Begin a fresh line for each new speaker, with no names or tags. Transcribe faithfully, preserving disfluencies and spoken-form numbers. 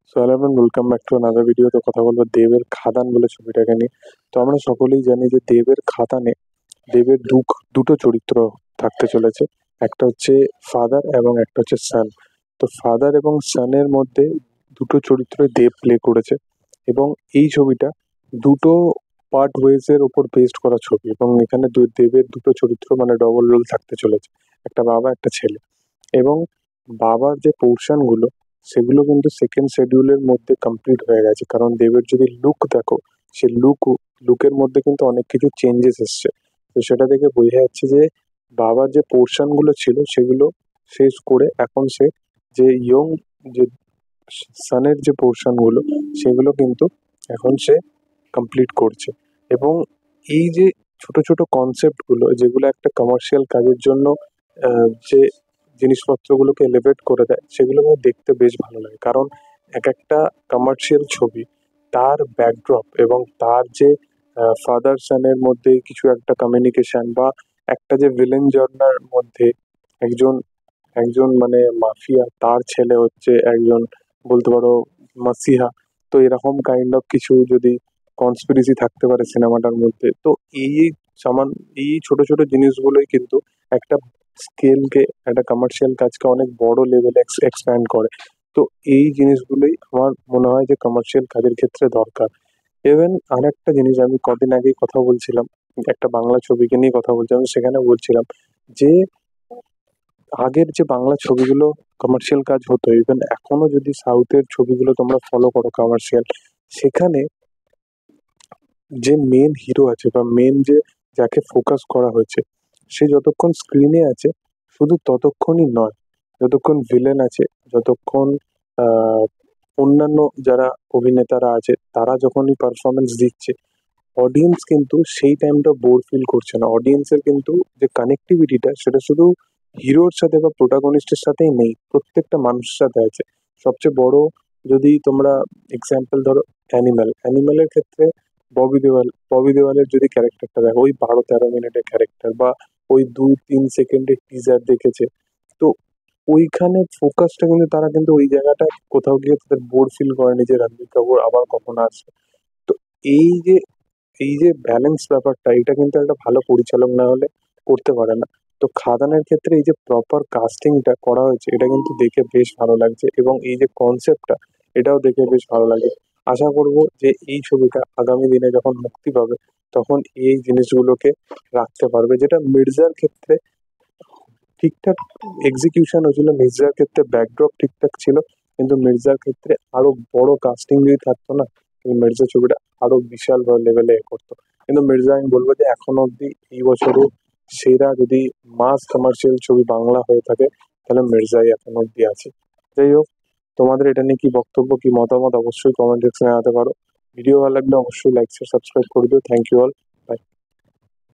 So hello everyone, welcome back to another video. তো কথা বলবো দেবের খাদান বলে ছবিটাকে নিয়ে। তো আমরা সকলেই জানি যে দেবের খাদানে দেবের দু দুটো চরিত্র থাকতে চলেছে। একটা হচ্ছে ফাদার এবং একটা হচ্ছে সান। তো ফাদার এবং সানের মধ্যে দুটো চরিত্র দেব প্লে করেছে এবং এই ছবিটা দুটো পার্ট ওয়েজ এর ওপর বেসড করা ছবি এবং এখানে দু- দেবের দুটো চরিত্র মানে ডবল রোল থাকতে চলেছে, একটা বাবা একটা ছেলে। এবং বাবার যে পোর্শন গুলো সেগুলো কিন্তু সেকেন্ড শিডিউলের মধ্যে কমপ্লিট হয়ে গেছে, কারণ দেবের যদি লুক দেখো, সে লুক লুকের মধ্যে কিন্তু অনেক কিছু চেঞ্জেস এসছে। তো সেটা দেখে বোঝা যাচ্ছে যে বাবার যে পোর্শন গুলো ছিল সেগুলো শেষ করে এখন সে যে ইয়ং যে সানের যে পোর্শন গুলো সেগুলো কিন্তু এখন সে কমপ্লিট করছে। এবং এই যে ছোট ছোট কনসেপ্ট গুলো যেগুলো একটা কমার্শিয়াল কাজের জন্য আহ, যে জিনিসপত্রগুলোকে এলিভেট করে দেয় সেগুলো আমার দেখতে বেশ ভালো লাগে, কারণ এক একটা কমার্শিয়াল ছবি তার ব্যাকড্রপ এবং তার যে ফাদার সানের মধ্যে কিছু একটা কমিউনিকেশন বা একটা যে ভিলেন জন্নার মধ্যে একজন একজন মানে মাফিয়া, তার ছেলে হচ্ছে একজন বলতে পারো মাসিহা। তো এরকম কাইন্ড অফ কিছু যদি কনস্পিরেসি থাকতে পারে সিনেমাটার মধ্যে, তো এই এই সামান এই ছোট ছোট জিনিসগুলোই কিন্তু একটা স্কেলকে, একটা কমার্শিয়াল কাজকে অনেক বড় লেভেলে এক্সপ্যান্ড করে। তো এই জিনিসগুলোই আমার মনে হয় যে কমার্শিয়াল কাজের ক্ষেত্রে দরকার। ইভেন আরেকটা জিনিস আমি কদিন আগেই কথা বলছিলাম, একটা বাংলা ছবিকে নিয়ে কথা বলছিলাম, সেখানে বলছিলাম যে আগের যে বাংলা ছবিগুলো কমার্শিয়াল কাজ হতো, ইভেন এখনো যদি সাউথের ছবিগুলো তোমরা ফলো করো কমার্শিয়াল, সেখানে যে মেন হিরো আছে বা মেন যে যাকে ফোকাস করা হয়েছে সে যতক্ষণ স্ক্রিনে আছে শুধু ততক্ষণই নয়, যতক্ষণ ভিলেন আছে, যতক্ষণ আহ, অন্যান্য যারা অভিনেতারা আছে তারা যখনই পারফরমেন্স দিচ্ছে, অডিয়েন্স কিন্তু সেই টাইমটা বোর ফিল করছে না। অডিয়েন্সের কিন্তু যে কানেক্টিভিটিটা সেটা শুধু হিরোর সাথে বা প্রোটাগনিস্টের সাথেই নেই, প্রত্যেকটা মানুষের সাথে আছে। সবচেয়ে বড় যদি তোমরা এক্সাম্পল ধরো অ্যানিম্যাল অ্যানিম্যালের ক্ষেত্রে ববি দেওয়াল ববি দেওয়ালের যদি ক্যারেক্টারটা দেখো, ওই বারো তেরো মিনিটের ক্যারেক্টার বা ওই দুই তিন সেকেন্ডের টিজার দেখেছে, তো ওইখানে ফোকাসটা কিন্তু তারা কিন্তু ওই জায়গাটা কোথাও গিয়ে তাদের বোর ফিল করেনি যে রণবীর কাপুর আবার কখন আসবে। তো এই যে এই যে ব্যালেন্স ব্যাপারটা, এটা কিন্তু একটা ভালো পরিচালক না হলে করতে পারে না। তো খাদানের ক্ষেত্রে এই যে প্রপার কাস্টিংটা করা হয়েছে এটা কিন্তু দেখে বেশ ভালো লাগছে এবং এই যে কনসেপ্টটা এটাও দেখে বেশ ভালো লাগে। আশা করব যে এই ছবিটা আগামী দিনে যখন মুক্তি পাবে তখন এই জিনিসগুলোকে রাখতে পারবে, যেটা মির্জার ক্ষেত্রে ঠিকঠাক এক্সিকিউশন হয়েছিল, মির্জার ক্ষেত্রে ব্যাকড্রপ ঠিকঠাক ছিল, কিন্তু মির্জার ক্ষেত্রে আরো বড় কাস্টিং যদি থাকতো না, এই মির্জা ছবিটা আরো বিশাল লেভেলে এ করতো। কিন্তু মির্জা আমি বলবো যে এখনো অব্দি এই বছরে সেরা যদি মাস কমার্শিয়াল ছবি বাংলা হয়ে থাকে তাহলে মির্জাই এখনো অব্দি আছে। যাই হোক, তোমাদের এটা নিয়ে কি বক্তব্য, কি মতামত অবশ্যই কমেন্ট সেকশনে জানাতে পারো। ভিডিও ভালো লাগলে অবশ্যই লাইক শেয়ার সাবস্ক্রাইব করে দিও। Thank you all. বাই।